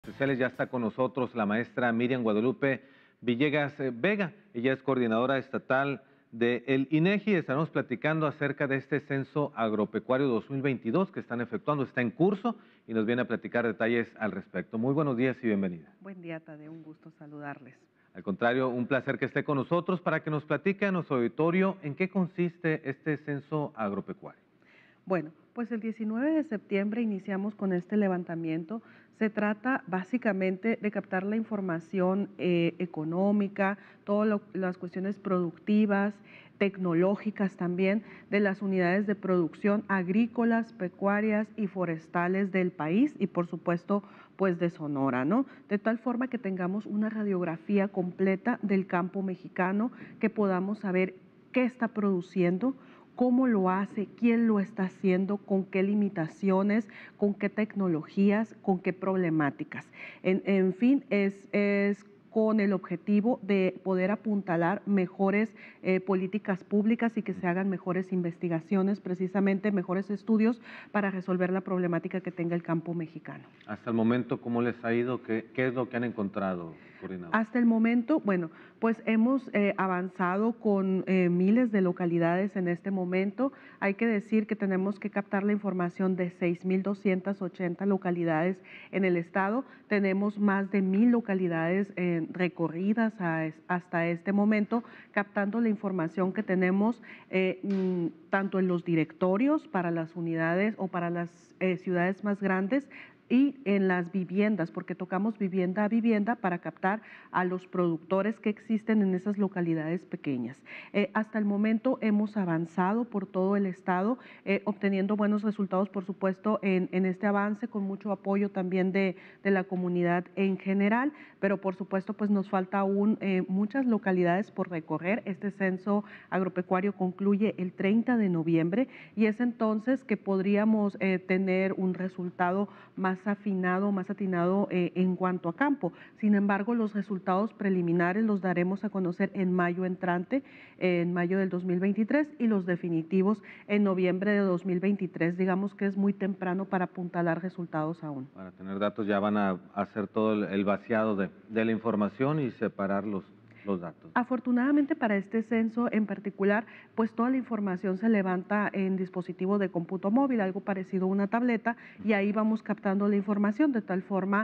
Sociales. Ya está con nosotros la maestra Miriam Guadalupe Villegas Vega. Ella es coordinadora estatal del INEGI. Estaremos platicando acerca de este censo agropecuario 2022 que están efectuando, está en curso y nos viene a platicar detalles al respecto. Muy buenos días y bienvenida. Buen día, Tadeo, un gusto saludarles. Al contrario, un placer que esté con nosotros para que nos platique a nuestro auditorio en qué consiste este censo agropecuario. Bueno, pues el 19 de septiembre iniciamos con este levantamiento. Se trata básicamente de captar la información económica, todas las cuestiones productivas, tecnológicas también, de las unidades de producción agrícolas, pecuarias y forestales del país y por supuesto pues de Sonora, ¿no? De tal forma que tengamos una radiografía completa del campo mexicano, que podamos saber qué está produciendo, cómo lo hace, quién lo está haciendo, con qué limitaciones, con qué tecnologías, con qué problemáticas. En fin, es con el objetivo de poder apuntalar mejores políticas públicas y que se hagan mejores investigaciones, precisamente mejores estudios para resolver la problemática que tenga el campo mexicano. Hasta el momento, ¿cómo les ha ido? ¿Qué es lo que han encontrado, coordinador? Hasta el momento, bueno, pues hemos avanzado con miles de localidades en este momento. Hay que decir que tenemos que captar la información de 6.280 localidades en el estado. Tenemos más de 1,000 localidades recorridas hasta este momento, captando la información que tenemos tanto en los directorios para las unidades o para las ciudades más grandes, y en las viviendas, porque tocamos vivienda a vivienda para captar a los productores que existen en esas localidades pequeñas. Hasta el momento hemos avanzado por todo el estado, obteniendo buenos resultados, por supuesto, en este avance, con mucho apoyo también de la comunidad en general, pero por supuesto pues nos falta aún muchas localidades por recorrer. Este censo agropecuario concluye el 30 de noviembre y es entonces que podríamos tener un resultado más afinado, más atinado en cuanto a campo. Sin embargo, los resultados preliminares los daremos a conocer en mayo entrante, en mayo del 2023, y los definitivos en noviembre de 2023. Digamos que es muy temprano para apuntalar resultados aún. Para tener datos ya van a hacer todo el vaciado de la información y separar los datos. Afortunadamente para este censo en particular, pues toda la información se levanta en dispositivo de cómputo móvil, algo parecido a una tableta, y ahí vamos captando la información de tal forma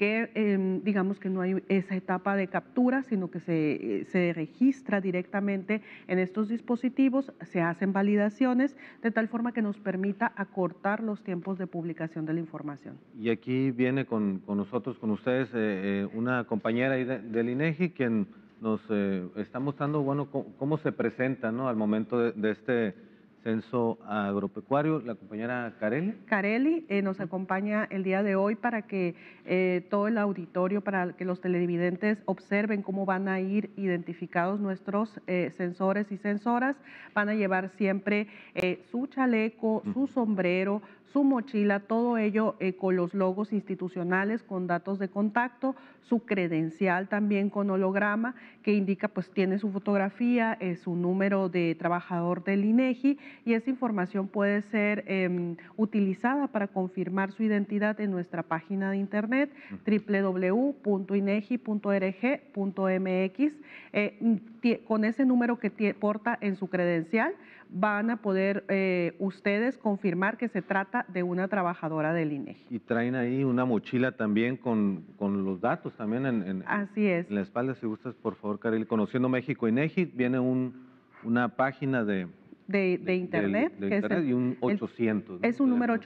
que digamos que no hay esa etapa de captura, sino que se registra directamente en estos dispositivos, se hacen validaciones de tal forma que nos permita acortar los tiempos de publicación de la información. Y aquí viene con nosotros, con ustedes, una compañera ahí del INEGI, quien nos está mostrando, bueno, cómo se presenta, ¿no?, al momento de este censo agropecuario, la compañera Carelli. Carelli nos acompaña el día de hoy para que todo el auditorio, para que los televidentes observen cómo van a ir identificados nuestros sensores y sensoras. Van a llevar siempre su chaleco, su sombrero, su mochila, todo ello con los logos institucionales, con datos de contacto, su credencial también con holograma que indica, pues tiene su fotografía, su número de trabajador del INEGI, y esa información puede ser utilizada para confirmar su identidad en nuestra página de internet www.inegi.org.mx. Con ese número que porta en su credencial van a poder ustedes confirmar que se trata de una trabajadora del INEGI. Y traen ahí una mochila también con los datos también Así es. en la espalda. Si gustas, por favor, Carelli. Conociendo México INEGI, viene una página de internet, que es y un 800. es un número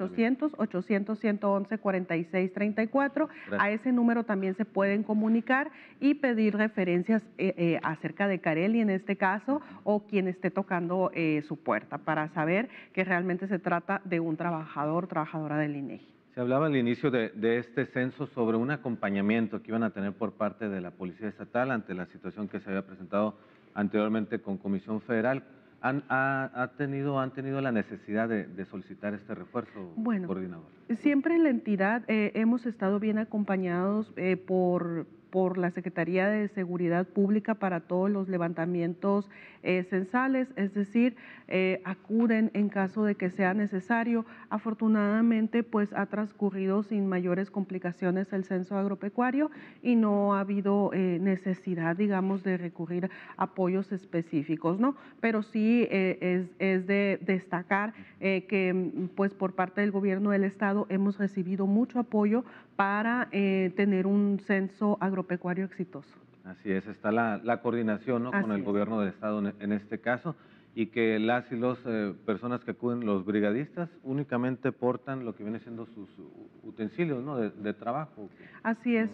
800-800-111-4634. A ese número también se pueden comunicar y pedir referencias acerca de Carelli en este caso, o quien esté tocando su puerta, para saber que realmente se trata de un trabajadora del INEGI. Se hablaba al inicio de este censo sobre un acompañamiento que iban a tener por parte de la Policía Estatal ante la situación que se había presentado anteriormente con Comisión Federal. ¿Han tenido la necesidad de solicitar este refuerzo, Bueno, coordinador? siempre en la entidad hemos estado bien acompañados por la Secretaría de Seguridad Pública para todos los levantamientos censales, es decir, acuden en caso de que sea necesario. Afortunadamente, pues ha transcurrido sin mayores complicaciones el censo agropecuario y no ha habido necesidad, digamos, de recurrir a apoyos específicos, ¿no? Pero sí es de destacar que, pues, por parte del gobierno del estado hemos recibido mucho apoyo para tener un censo agropecuario exitoso. Así es, está la coordinación, ¿no?, con Así el es. gobierno del estado en este caso, y que las y los personas que acuden, los brigadistas, únicamente portan lo que viene siendo sus utensilios, ¿no?, de trabajo. Así es,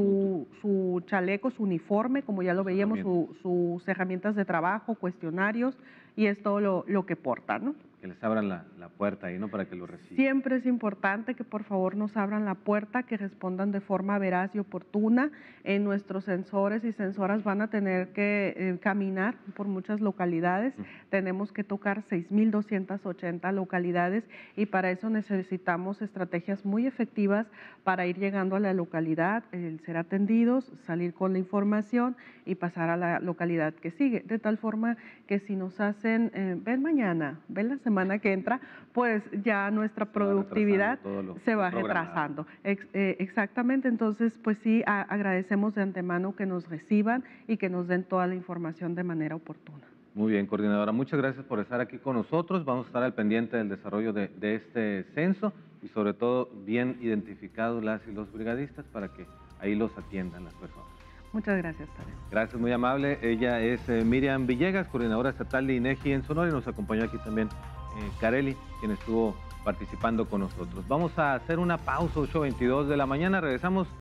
su chaleco, su uniforme, como ya lo Sus veíamos, herramientas. sus herramientas de trabajo, cuestionarios, y es todo lo que porta, ¿no? Que les abran la puerta ahí, ¿no?, para que lo reciban. Siempre es importante que por favor nos abran la puerta, que respondan de forma veraz y oportuna. Nuestros sensores y sensoras van a tener que caminar por muchas localidades. Tenemos que tocar 6,280 localidades y para eso necesitamos estrategias muy efectivas para ir llegando a la localidad, el ser atendidos, salir con la información y pasar a la localidad que sigue. De tal forma que si nos hacen, ven mañana, ven la semana que entra, pues ya nuestra productividad se va retrasando. Exactamente, entonces pues sí, agradecemos de antemano que nos reciban y que nos den toda la información de manera oportuna. Muy bien, coordinadora, muchas gracias por estar aquí con nosotros. Vamos a estar al pendiente del desarrollo de este censo y sobre todo bien identificados las y los brigadistas para que ahí los atiendan las personas. Muchas gracias, Tadeo. Gracias, muy amable. Ella es Miriam Villegas, coordinadora estatal de INEGI en Sonora, y nos acompañó aquí también Carely, quien estuvo participando con nosotros. Vamos a hacer una pausa, 8:22 de la mañana, regresamos.